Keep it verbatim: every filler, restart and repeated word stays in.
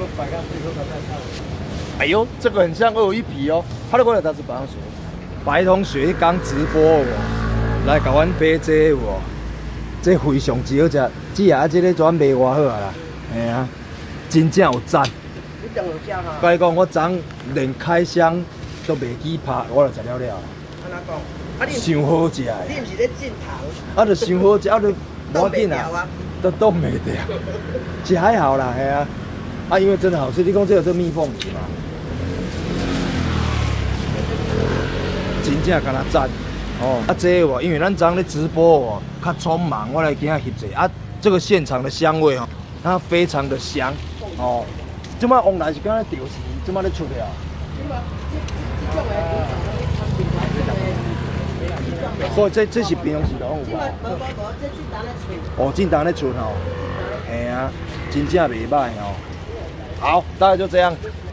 哎呦，这个很像二五一皮哦。他的过来他是白同学，白同学刚直播有无？来甲阮买这有无？这非常之好食，只啊这个转卖偌好啊啦，嘿啊，真正有赞。 你等有食哈？ 甲你讲，我昨连开箱都袂记拍，我就食了了。 安怎讲？啊你伤好食的。 你毋是咧进糖？ 啊，就伤好食，啊就无要紧啊， 都冻袂掉，是还好啦，嘿啊。啊，因为真的好吃，你讲这有这蜜凤梨嘛？真正敢若赞哦！啊，这个哦，因为咱昨咧直播哦，较匆忙，我来今仔翕者啊。这个现场的香味哦，它非常的香哦。即摆往来是敢若钓时，即摆咧出了。所以这这是平常时拢有吧？哦，正当咧出哦，嘿啊，真正袂歹哦。好，大概就这样。